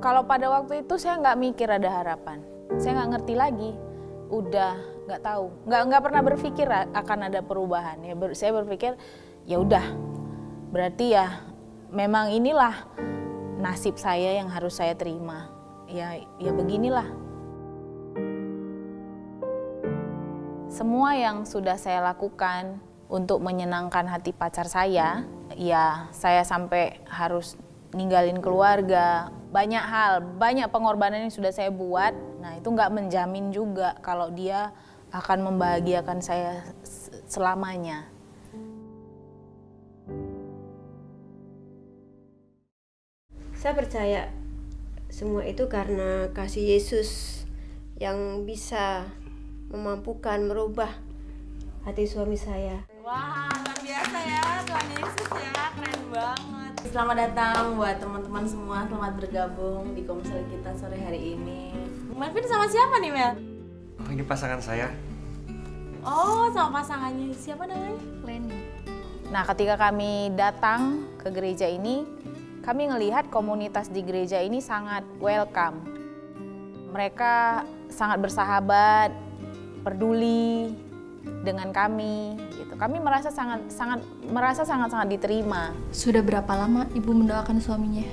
Kalau pada waktu itu saya nggak mikir ada harapan. Saya nggak ngerti lagi. Udah nggak tahu. Nggak pernah berpikir akan ada perubahan. Ya, saya berpikir ya udah. Berarti ya memang inilah nasib saya yang harus saya terima. Ya beginilah. Semua yang sudah saya lakukan untuk menyenangkan hati pacar saya, ya saya sampai harus ninggalin keluarga, banyak hal, banyak pengorbanan yang sudah saya buat. Nah itu nggak menjamin juga kalau dia akan membahagiakan saya selamanya. Saya percaya semua itu karena kasih Yesus yang bisa memampukan merubah hati suami saya. Wah, luar biasa ya, Tuhan Yesus ya, keren banget. Selamat datang buat teman-teman semua, selamat bergabung di Komsel kita sore hari ini. Melvin sama siapa nih, Mel? Oh, ini pasangan saya. Oh, sama pasangannya, siapa namanya? Leni. Nah, ketika kami datang ke gereja ini, kami ngelihat komunitas di gereja ini sangat welcome. Mereka sangat bersahabat, peduli dengan kami gitu. Kami merasa sangat diterima. Sudah berapa lama Ibu mendoakan suaminya?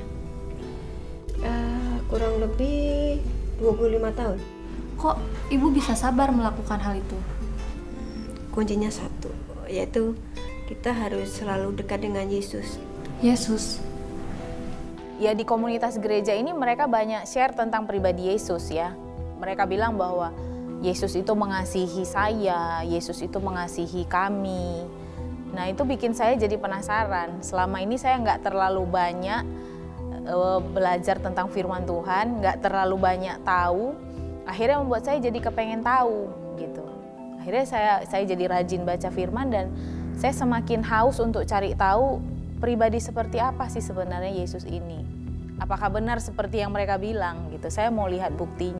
Kurang lebih 25 tahun. Kok Ibu bisa sabar melakukan hal itu? Kuncinya satu, yaitu kita harus selalu dekat dengan Yesus. Yesus. Ya di komunitas gereja ini mereka banyak share tentang pribadi Yesus ya. Mereka bilang bahwa Yesus itu mengasihi saya, Yesus itu mengasihi kami. Nah itu bikin saya jadi penasaran. Selama ini saya nggak terlalu banyak belajar tentang firman Tuhan, nggak terlalu banyak tahu. Akhirnya membuat saya jadi kepengen tahu gitu. Akhirnya saya jadi rajin baca firman dan saya semakin haus untuk cari tahu pribadi seperti apa sih sebenarnya Yesus ini. Apakah benar seperti yang mereka bilang gitu. Saya mau lihat buktinya.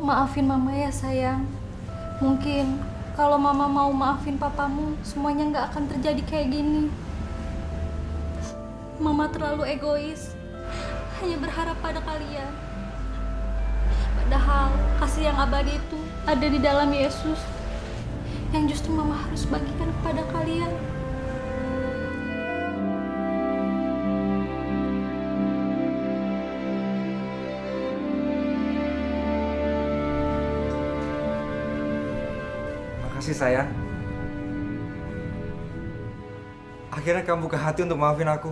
Maafin mama ya sayang. Mungkin kalau mama mau maafin papamu, semuanya nggak akan terjadi kayak gini. Mama terlalu egois, hanya berharap pada kalian. Padahal kasih yang abadi itu ada di dalam Yesus, yang justru mama harus bagikan kepada kalian. Makasih sayang. Akhirnya kamu buka hati untuk maafin aku.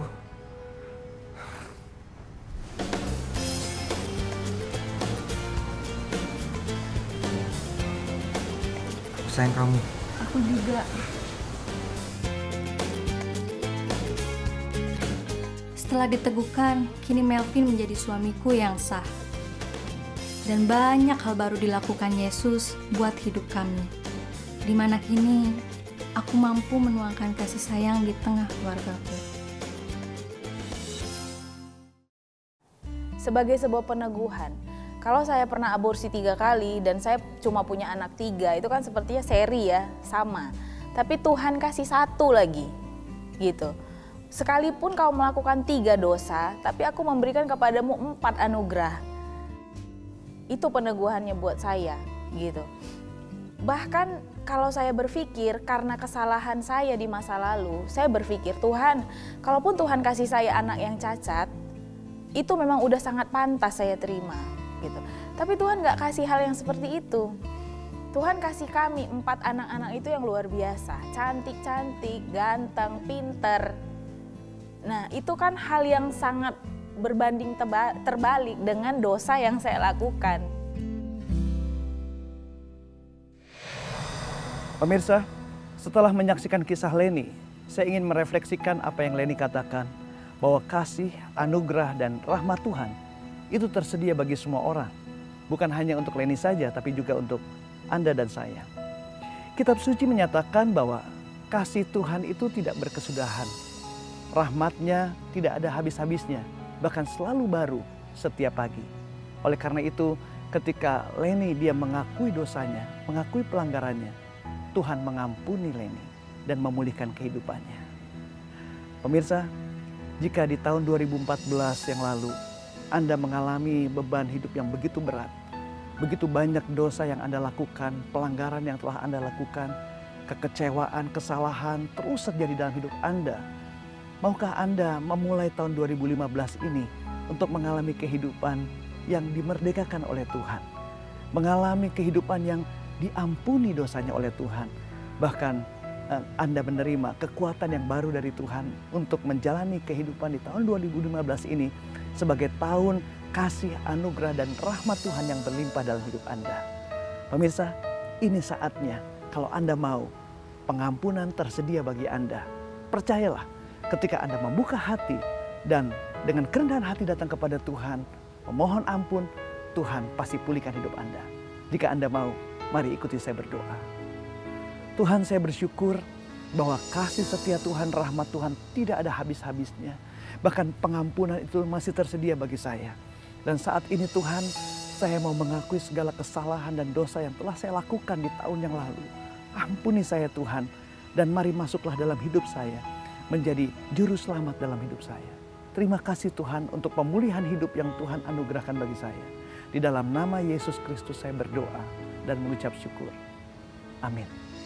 Aku sayang kamu. Aku juga. Setelah diteguhkan, kini Melvin menjadi suamiku yang sah. Dan banyak hal baru dilakukan Yesus buat hidup kami. Di mana kini aku mampu menuangkan kasih sayang di tengah keluargaku. Sebagai sebuah peneguhan, kalau saya pernah aborsi 3 kali dan saya cuma punya anak 3, itu kan sepertinya seri ya, sama. Tapi Tuhan kasih 1 lagi, gitu. Sekalipun kau melakukan 3 dosa, tapi aku memberikan kepadamu 4 anugerah. Itu peneguhannya buat saya, gitu. Bahkan kalau saya berpikir karena kesalahan saya di masa lalu, saya berpikir Tuhan, kalaupun Tuhan kasih saya anak yang cacat, itu memang udah sangat pantas saya terima, gitu. Tapi Tuhan gak kasih hal yang seperti itu. Tuhan kasih kami 4 anak-anak itu yang luar biasa, cantik-cantik, ganteng, pinter. Nah itu kan hal yang sangat berbanding terbalik dengan dosa yang saya lakukan. Pemirsa, setelah menyaksikan kisah Leni, saya ingin merefleksikan apa yang Leni katakan, bahwa kasih, anugerah, dan rahmat Tuhan itu tersedia bagi semua orang. Bukan hanya untuk Leni saja, tapi juga untuk Anda dan saya. Kitab suci menyatakan bahwa kasih Tuhan itu tidak berkesudahan. Rahmatnya tidak ada habis-habisnya, bahkan selalu baru setiap pagi. Oleh karena itu, ketika Leni dia mengakui dosanya, mengakui pelanggarannya, Tuhan mengampuni Leni dan memulihkan kehidupannya. Pemirsa, jika di tahun 2014 yang lalu Anda mengalami beban hidup yang begitu berat, begitu banyak dosa yang Anda lakukan, pelanggaran yang telah Anda lakukan, kekecewaan, kesalahan terus terjadi dalam hidup Anda, maukah Anda memulai tahun 2015 ini untuk mengalami kehidupan yang dimerdekakan oleh Tuhan, mengalami kehidupan yang diampuni dosanya oleh Tuhan, bahkan Anda menerima kekuatan yang baru dari Tuhan untuk menjalani kehidupan di tahun 2015 ini sebagai tahun kasih, anugerah, dan rahmat Tuhan yang berlimpah dalam hidup Anda. Pemirsa, ini saatnya kalau Anda mau, pengampunan tersedia bagi Anda. Percayalah, ketika Anda membuka hati dan dengan kerendahan hati datang kepada Tuhan, memohon ampun, Tuhan pasti pulihkan hidup Anda. Jika Anda mau, mari ikuti saya berdoa. Tuhan, saya bersyukur bahwa kasih setia Tuhan, rahmat Tuhan tidak ada habis-habisnya. Bahkan pengampunan itu masih tersedia bagi saya. Dan saat ini Tuhan, saya mau mengakui segala kesalahan dan dosa yang telah saya lakukan di tahun yang lalu. Ampuni saya Tuhan, dan mari masuklah dalam hidup saya, menjadi juru selamat dalam hidup saya. Terima kasih Tuhan untuk pemulihan hidup yang Tuhan anugerahkan bagi saya. Di dalam nama Yesus Kristus saya berdoa dan mengucap syukur. Amin.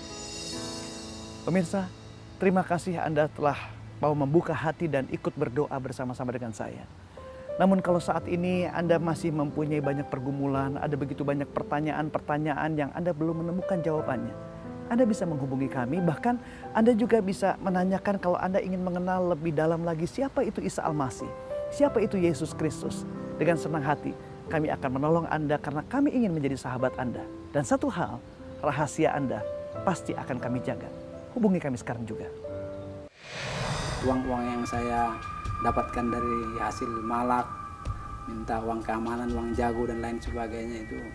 Pemirsa, terima kasih Anda telah mau membuka hati dan ikut berdoa bersama-sama dengan saya. Namun kalau saat ini Anda masih mempunyai banyak pergumulan, ada begitu banyak pertanyaan-pertanyaan yang Anda belum menemukan jawabannya, Anda bisa menghubungi kami, bahkan Anda juga bisa menanyakan kalau Anda ingin mengenal lebih dalam lagi siapa itu Isa Al-Masih, siapa itu Yesus Kristus. Dengan senang hati kami akan menolong Anda karena kami ingin menjadi sahabat Anda. Dan satu hal, rahasia Anda pasti akan kami jaga. Hubungi kami sekarang juga. Uang-uang yang saya dapatkan dari hasil malak, minta uang keamanan, uang jago dan lain sebagainya itu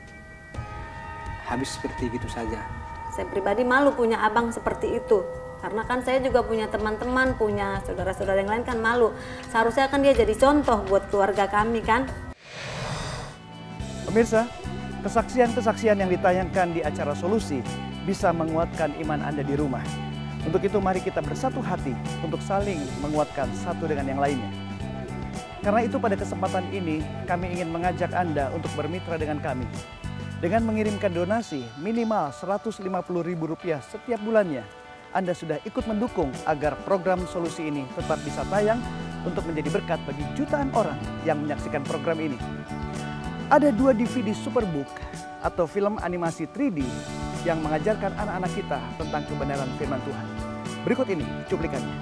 habis seperti gitu saja. Saya pribadi malu punya abang seperti itu. Karena kan saya juga punya teman-teman, punya saudara-saudara yang lain kan malu. Seharusnya kan dia jadi contoh buat keluarga kami kan. Pemirsa, Kesaksian-kesaksian yang ditayangkan di acara Solusi bisa menguatkan iman Anda di rumah. Untuk itu mari kita bersatu hati untuk saling menguatkan satu dengan yang lainnya. Karena itu pada kesempatan ini kami ingin mengajak Anda untuk bermitra dengan kami. Dengan mengirimkan donasi minimal Rp150.000 setiap bulannya, Anda sudah ikut mendukung agar program Solusi ini tetap bisa tayang untuk menjadi berkat bagi jutaan orang yang menyaksikan program ini. Ada 2 DVD Superbook atau film animasi 3D yang mengajarkan anak-anak kita tentang kebenaran firman Tuhan. Berikut ini cuplikannya.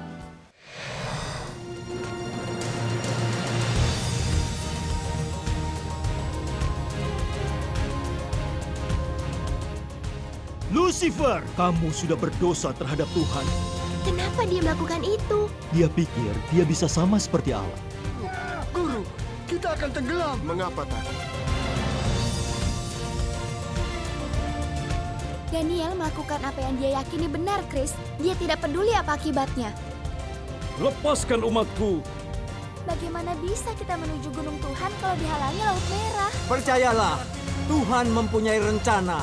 Lucifer, kamu sudah berdosa terhadap Tuhan. Kenapa dia melakukan itu? Dia pikir dia bisa sama seperti Allah. Guru, kita akan tenggelam. Mengapa tak? Daniel melakukan apa yang dia yakini benar, Chris. Dia tidak peduli apa akibatnya. Lepaskan umatku. Bagaimana bisa kita menuju gunung Tuhan kalau dihalangi Laut Merah? Percayalah, Tuhan mempunyai rencana.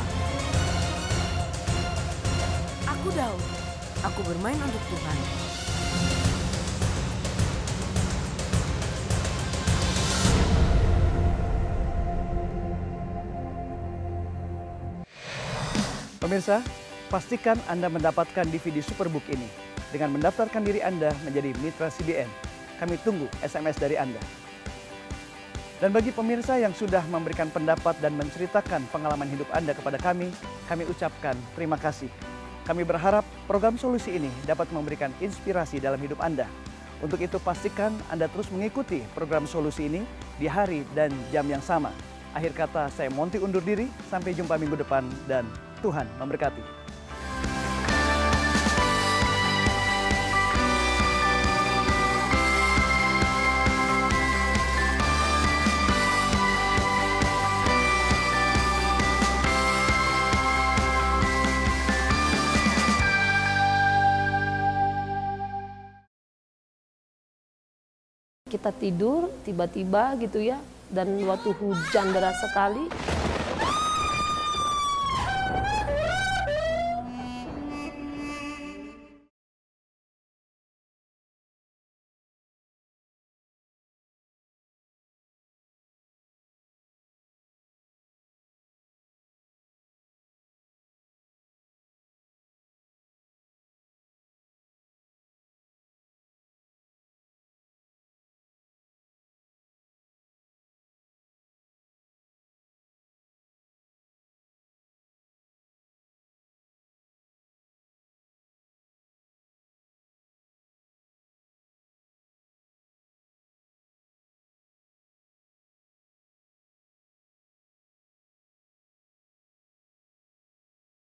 Aku Daud. Aku bermain untuk Tuhan. Pemirsa, pastikan Anda mendapatkan DVD Superbook ini dengan mendaftarkan diri Anda menjadi mitra CBN. Kami tunggu SMS dari Anda. Dan bagi pemirsa yang sudah memberikan pendapat dan menceritakan pengalaman hidup Anda kepada kami ucapkan terima kasih. Kami berharap program Solusi ini dapat memberikan inspirasi dalam hidup Anda. Untuk itu pastikan Anda terus mengikuti program Solusi ini di hari dan jam yang sama. Akhir kata saya Monty undur diri, sampai jumpa minggu depan dan Tuhan memberkati. Kita tidur tiba-tiba gitu ya, dan waktu hujan deras sekali,